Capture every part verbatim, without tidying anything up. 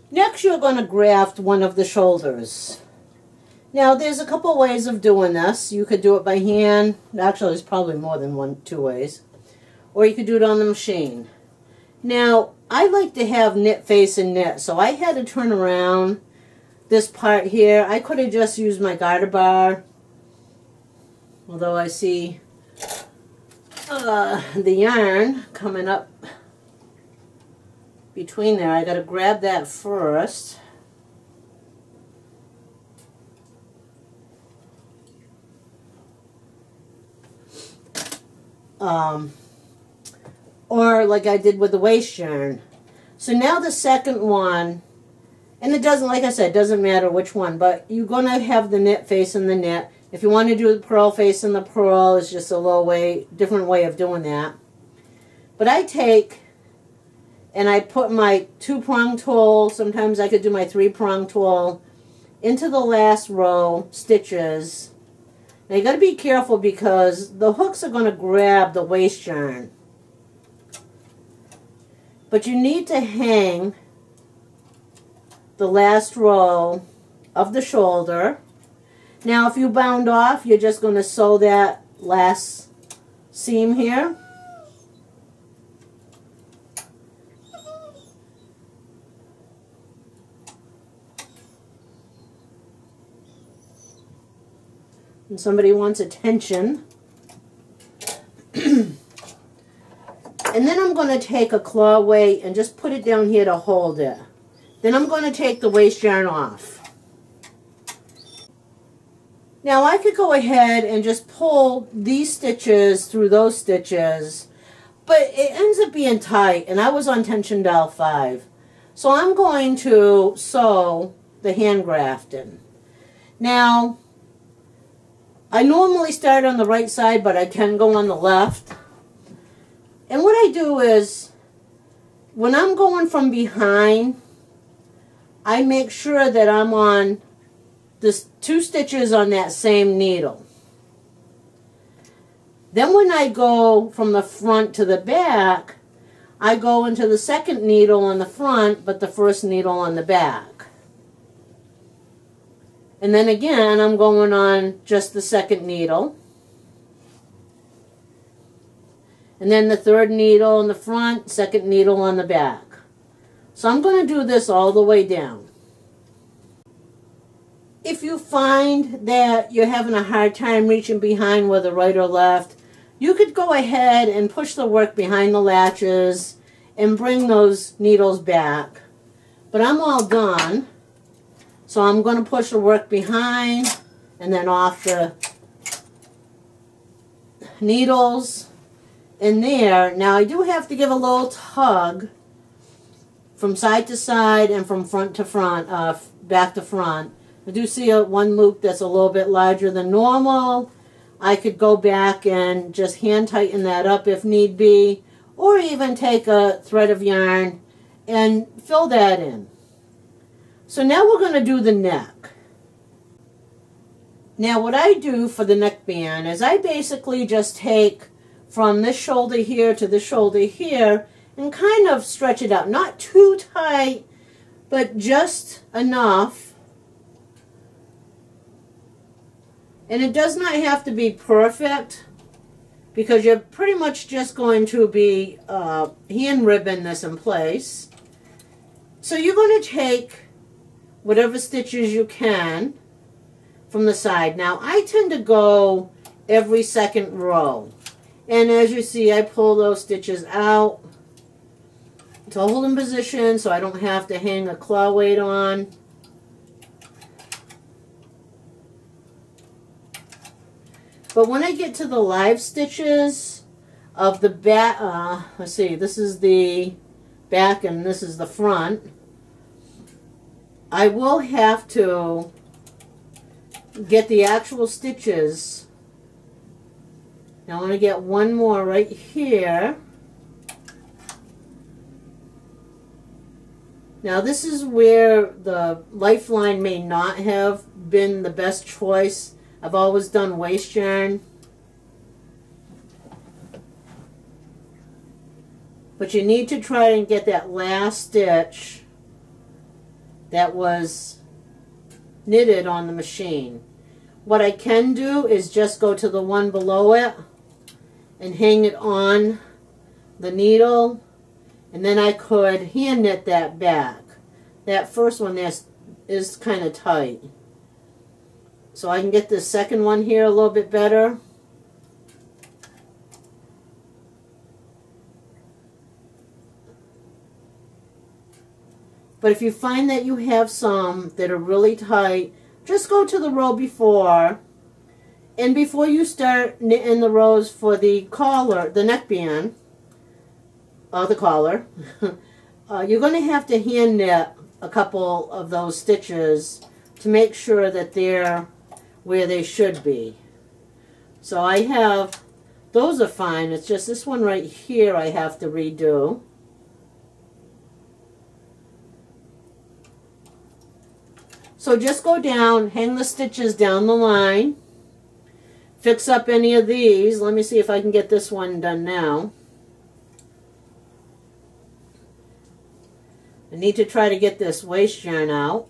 Next, you're going to graft one of the shoulders. Now, there's a couple ways of doing this. You could do it by hand. Actually, there's probably more than one, two ways. Or you could do it on the machine. Now, I like to have knit face and knit, so I had to turn around this part here. I could have just used my garter bar, although I see uh, the yarn coming up between there. I got to grab that first. Um, or like I did with the waist yarn. So now the second one, and it doesn't, like I said, it doesn't matter which one, but you're going to have the knit face and the knit. If you want to do the purl face and the purl, it's just a little way, different way of doing that. But I take and I put my two-prong tool, sometimes I could do my three-prong tool, into the last row stitches. Now you got to be careful because the hooks are going to grab the waist yarn. But you need to hang the last row of the shoulder. Now if you bound off, you're just going to sew that last seam here. And somebody wants attention. And then I'm going to take a claw weight and just put it down here to hold it. Then I'm going to take the waist yarn off. Now I could go ahead and just pull these stitches through those stitches, but it ends up being tight, and I was on tension dial five. So I'm going to sew the hand grafting. Now, I normally start on the right side, but I can go on the left. And what I do is, when I'm going from behind, I make sure that I'm on the two stitches on that same needle. Then when I go from the front to the back, I go into the second needle on the front, but the first needle on the back. And then again, I'm going on just the second needle. And then the third needle in the front, second needle on the back. So I'm going to do this all the way down. If you find that you're having a hard time reaching behind whether right or left, you could go ahead and push the work behind the latches and bring those needles back. But I'm all done. So I'm going to push the work behind and then off the needles in there. Now I do have to give a little tug from side to side and from front to front, uh, back to front. I do see a, one loop that's a little bit larger than normal. I could go back and just hand tighten that up if need be, or even take a thread of yarn and fill that in. So now we're going to do the neck. Now what I do for the neckband is I basically just take from this shoulder here to this shoulder here and kind of stretch it out. Not too tight, but just enough. And it does not have to be perfect because you're pretty much just going to be uh, hand ribbon this in place. So you're going to take whatever stitches you can from the side. Now I tend to go every second row. And as you see, I pull those stitches out to hold in position so I don't have to hang a claw weight on. But when I get to the live stitches of the back, uh, let's see, this is the back and this is the front, I will have to get the actual stitches. Now I'm going to get one more right here. Now this is where the lifeline may not have been the best choice. I've always done waist yarn. But you need to try and get that last stitch that was knitted on the machine. What I can do is just go to the one below it and hang it on the needle, and then I could hand knit that back. That first one there is kind of tight. So I can get this second one here a little bit better. But if you find that you have some that are really tight, just go to the row before, and before you start knitting the rows for the collar, the neckband, or the collar, uh, you're going to have to hand knit a couple of those stitches to make sure that they're where they should be. So I have, those are fine, it's just this one right here I have to redo. So just go down, hang the stitches down the line, fix up any of these. Let me see if I can get this one done now. I need to try to get this waist yarn out.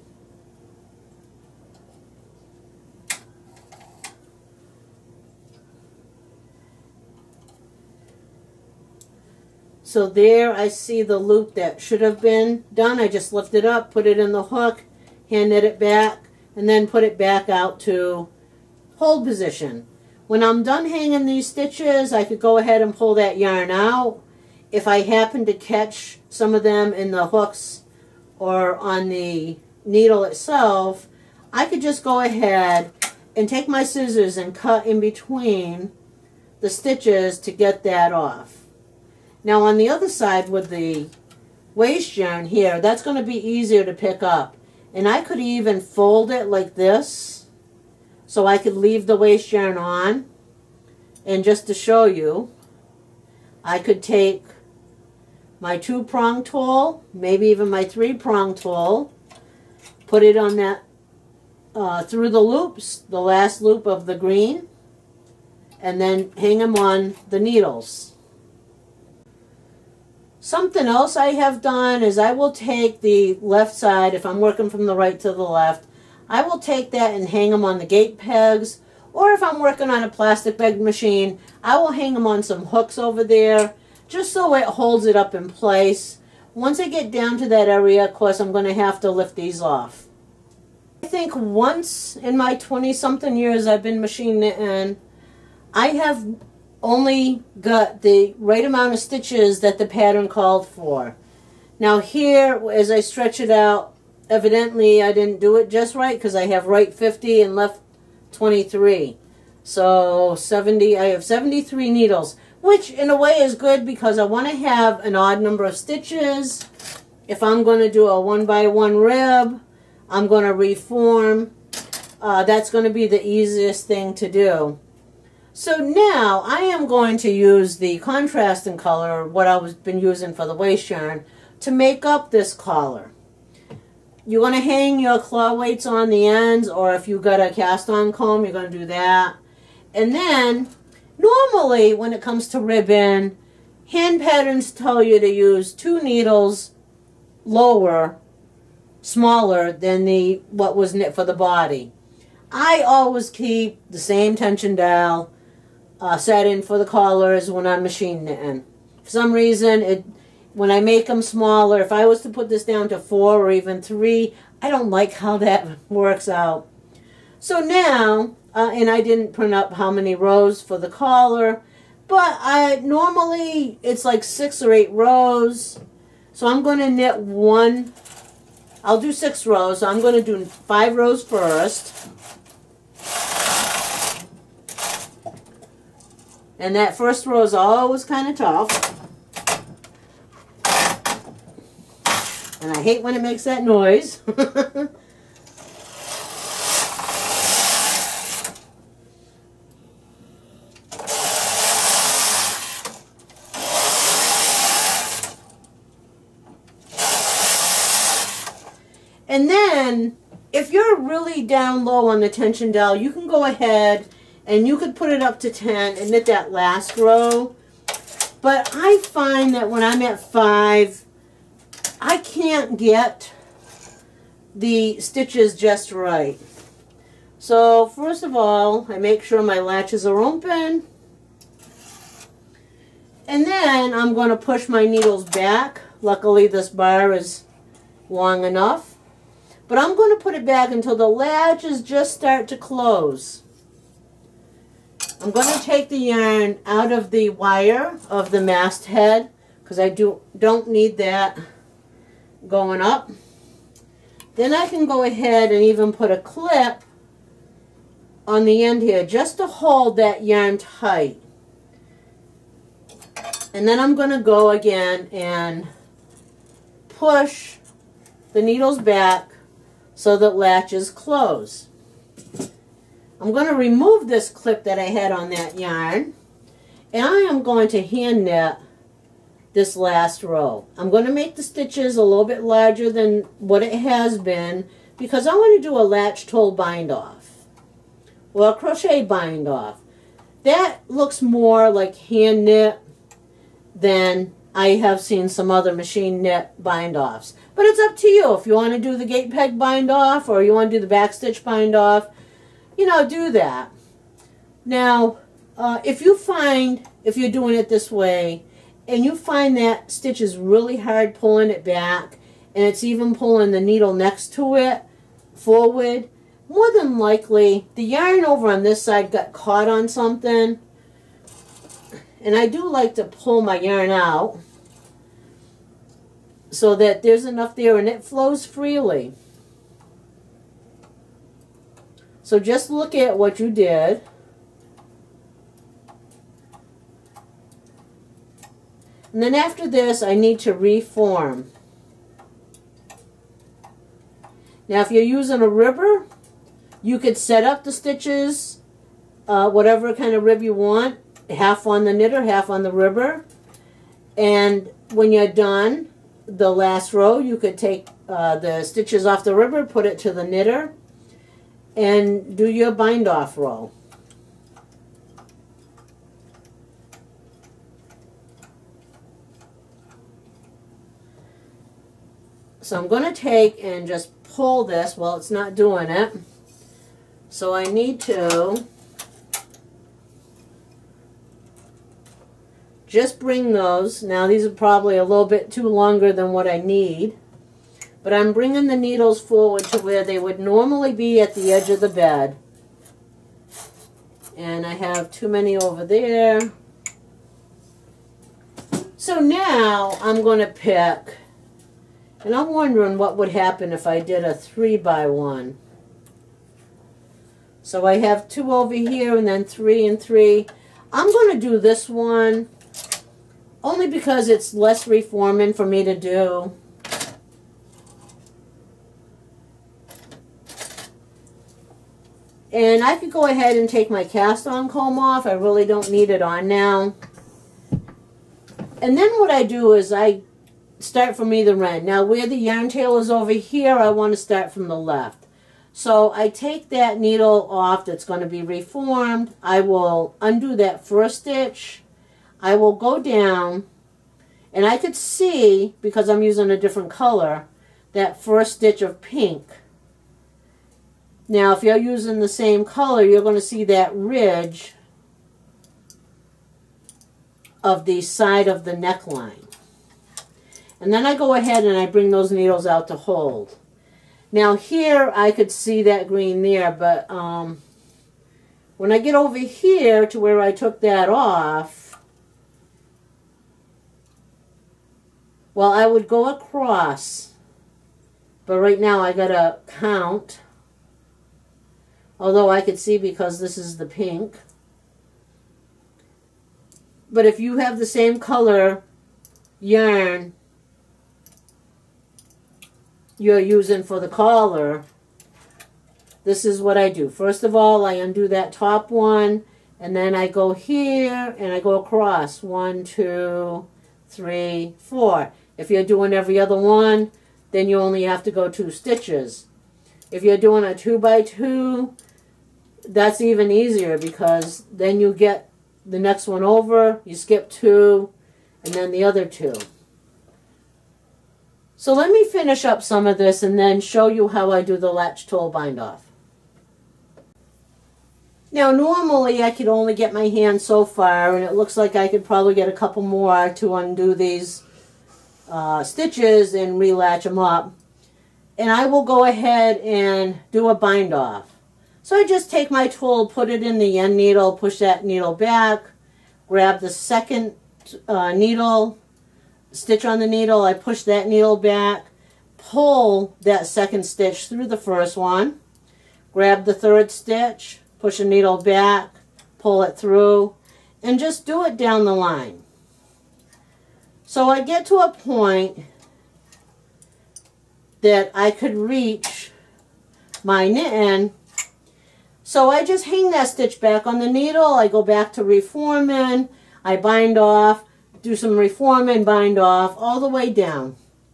So there I see the loop that should have been done. I just lift it up, put it in the hook, hand knit it back, and then put it back out to hold position. When I'm done hanging these stitches, I could go ahead and pull that yarn out. If I happen to catch some of them in the hooks or on the needle itself, I could just go ahead and take my scissors and cut in between the stitches to get that off. Now on the other side with the waist yarn here, that's going to be easier to pick up. And I could even fold it like this, so I could leave the waist yarn on. And just to show you, I could take my two-prong tool, maybe even my three-prong tool, put it on that, uh, through the loops, the last loop of the green, and then hang them on the needles. Something else I have done is I will take the left side, if I'm working from the right to the left, I will take that and hang them on the gate pegs, or if I'm working on a plastic bag machine, I will hang them on some hooks over there, just so it holds it up in place. Once I get down to that area, of course, I'm going to have to lift these off. I think once in my twenty-something years I've been machine knitting, I have only got the right amount of stitches that the pattern called for. Now here, as I stretch it out, evidently I didn't do it just right because I have right fifty and left twenty-three. So seventy, I have seventy-three needles, which in a way is good because I want to have an odd number of stitches. If I'm going to do a one by one rib, I'm going to reform. Uh, that's going to be the easiest thing to do. So now I am going to use the contrasting color, what I've been using for the waist yarn, to make up this collar. You're going to hang your claw weights on the ends, or if you've got a cast on comb, you're going to do that. And then, normally when it comes to ribbon, hand patterns tell you to use two needles lower, smaller than the what was knit for the body. I always keep the same tension dial Uh, set in for the collars when I'm machine knitting. For some reason, it when I make them smaller, if I was to put this down to four or even three, I don't like how that works out. So now, uh, and I didn't print up how many rows for the collar, but I normally it's like six or eight rows. So I'm going to knit one. I'll do six rows. So I'm going to do five rows first. And that first row is always kind of tough. And I hate when it makes that noise. And then, if you're really down low on the tension dial, you can go ahead and you could put it up to ten and knit that last row. But I find that when I'm at five, I can't get the stitches just right. So first of all, I make sure my latches are open. And then I'm going to push my needles back. Luckily this bar is long enough. But I'm going to put it back until the latches just start to close. I'm going to take the yarn out of the wire of the masthead because I do, don't need that going up. Then I can go ahead and even put a clip on the end here just to hold that yarn tight. And then I'm going to go again and push the needles back so that latches close. I'm going to remove this clip that I had on that yarn, and I am going to hand knit this last row. I'm going to make the stitches a little bit larger than what it has been because I want to do a latch tool bind off or a crochet bind off. That looks more like hand knit than I have seen some other machine knit bind offs. But it's up to you. If you want to do the gate peg bind off or you want to do the back stitch bind off, you know, do that. Now, uh, if you find, if you're doing it this way, and you find that stitch is really hard pulling it back, and it's even pulling the needle next to it forward, more than likely the yarn over on this side got caught on something. And I do like to pull my yarn out so that there's enough there and it flows freely. So just look at what you did. And then after this, I need to reform. Now, if you're using a ribber, you could set up the stitches, uh, whatever kind of rib you want, half on the knitter, half on the ribber. And when you're done, the last row, you could take uh, the stitches off the ribber, put it to the knitter, and do your bind off row. So I'm going to take and just pull this. Well, it's not doing it. So I need to just bring those. Now these are probably a little bit too longer than what I need. But I'm bringing the needles forward to where they would normally be at the edge of the bed. And I have too many over there. So now I'm going to pick, and I'm wondering what would happen if I did a three by one. So I have two over here and then three and three. I'm going to do this one only because it's less reforming for me to do. And I could go ahead and take my cast on comb off. I really don't need it on now. And then what I do is I start from either end. Now where the yarn tail is over here, I want to start from the left. So I take that needle off that's going to be reformed. I will undo that first stitch. I will go down, and I could see, because I'm using a different color, that first stitch of pink. Now if you're using the same color, you're going to see that ridge of the side of the neckline. And then I go ahead and I bring those needles out to hold. Now here I could see that green there, but um, when I get over here to where I took that off, well, I would go across, but right now I gotta count, although I could see because this is the pink. But if you have the same color yarn you're using for the collar, this is what I do. First of all, I undo that top one, and then I go here and I go across. One, two, three, four. If you're doing every other one, then you only have to go two stitches. If you're doing a two by two, that's even easier because then you get the next one over, you skip two, and then the other two. So let me finish up some of this and then show you how I do the latch tool bind off. Now normally I could only get my hand so far, and it looks like I could probably get a couple more to undo these uh, stitches and relatch them up. And I will go ahead and do a bind off. So I just take my tool, put it in the end needle, push that needle back, grab the second uh, needle, stitch on the needle, I push that needle back, pull that second stitch through the first one, grab the third stitch, push a needle back, pull it through, and just do it down the line. So I get to a point that I could reach my knitting. So I just hang that stitch back on the needle, I go back to reforming, I bind off, do some reforming, bind off, all the way down.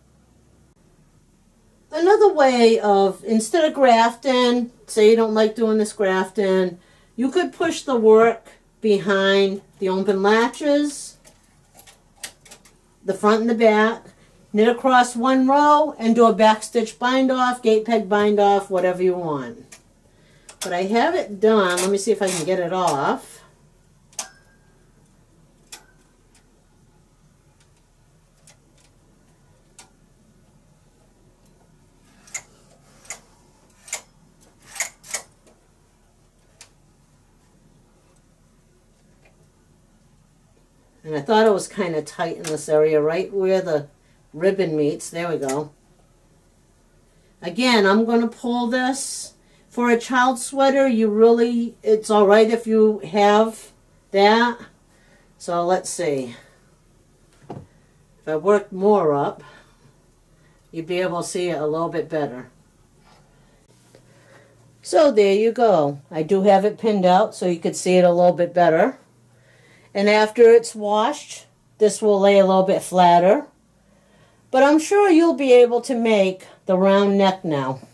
Another way of, instead of grafting, say you don't like doing this grafting, you could push the work behind the open latches, the front and the back, knit across one row, and do a back stitch bind off, gate peg bind off, whatever you want. But I have it done. Let me see if I can get it off. And I thought it was kind of tight in this area, right where the ribbon meets. There we go. Again, I'm going to pull this. For a child sweater, you really, it's all right if you have that. So let's see. If I work more up, you'd be able to see it a little bit better. So there you go. I do have it pinned out so you could see it a little bit better. And after it's washed, this will lay a little bit flatter. But I'm sure you'll be able to make the round neck now.